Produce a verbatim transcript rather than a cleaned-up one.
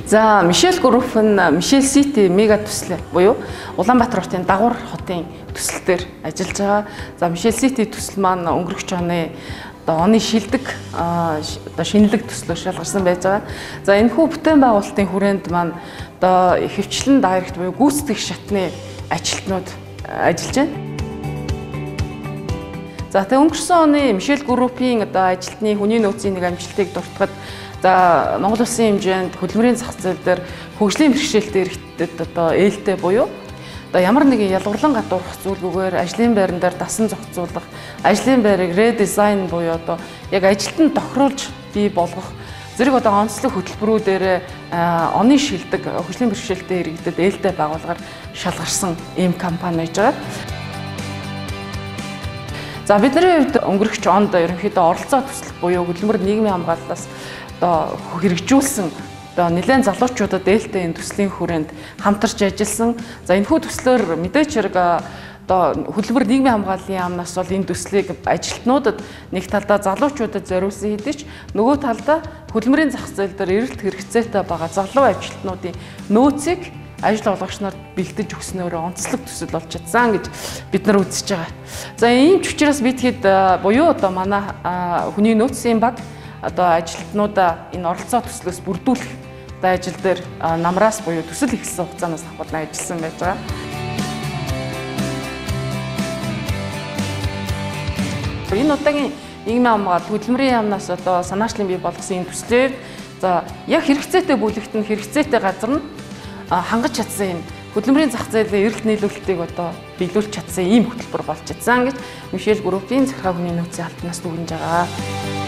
За Мишель Group нь Мишель City мега төсөл буюу Улаанбаатар хотын дагвар хотын төсөл дээр ажиллаж байгаа. За Мишель City төсөл маань өнгөрөх оны одоо оны шилдэг одоо шинэлэг төслөөр шалгарсан байж байгаа. За энэхүү бүтээн байгуулалтын хүрээнд маань одоо хөвчлэн дайрект буюу гүйцэтгэх шатны ажилтнууд ажиллаж байна. За тэгээ өнгөрсөн оны Мишель Group-ийн одоо ажилтны хүний нөөцийн нэг амжилтыг дуртахад за Монгол Улсын хэмжээнд хөдөлмөрийн зах зээл дээр хөгжлийн бэрхшээлтэй эрхтэд одоо ээлтэй буюу одоо ямар нэгэн ялгарлан гадуурх зүйлгүйгээр ажлын байран дээр дасан зохицуулах, ажлын байрыг редизайн буюу одоо яг ажилтнанд тохируулж бий болгох зэрэг одоо онцлог хөтөлбөрүүдээр оны шилдэг хөгжлийн бэрхшээлтэй иргэдэд ээлтэй байгууллагаар шалгарсан ийм компани байж байгаа. За бидний хувьд өнгөрөх онд ерөнхийдөө оролцоо төсөл буюу хөдөлмөр нийгмийн хамгааллаас одоо хэрэгжүүлсэн одоо нэлээд залуучуудад ээлтэй энэ төслийн хүрээнд хамтарч ажилласан. За энэхүү төслөөр мэдээч хэрэг одоо хөдөлмөр нийгмийн хамгааллын яамнаас бол энэ төслийг ажилтнуудад нэг талдаа залуучуудад зориулсан хэдий ч нөгөө талдаа хөдөлмөрийн зах зээл дээр эрэлт хэрэгцээтэй байгаа залуу ажилтнуудын нөөцийг ажил олгогч нарт бэлдэж өгснөөр онцлог төсөл болж чадсан гэж бид нар үзэж байгаа. За ийм ч учраас бид хэд буюу одоо манай хүний нөөцийн баг одоо ажилтнуудаа энэ оролцоо төслөөс бүрдүүлэх одоо ажил дээр намраас буюу төсөл эхэлсэн хугацаанаас ахвал ажилласан байж байгаа. Энэ удаагийн нийгмийн хамгаалалт хөдөлмөрийн яамнаас одоо санаачлан бий болгосон энэ төслээр за яг хэрэгцээтэй бүлэгт нь хэрэгцээтэй газар нь хангаж чадсан юм хөдөлмөрийн зах зээлийн эрэлт нийлүүлэлтийг одоо биелүүлж чадсан ийм хөтөлбөр болж чадсан гэж Мишель Group-ийн захиргаа хүний нөөцийн албанаас дүгнэж байгаа.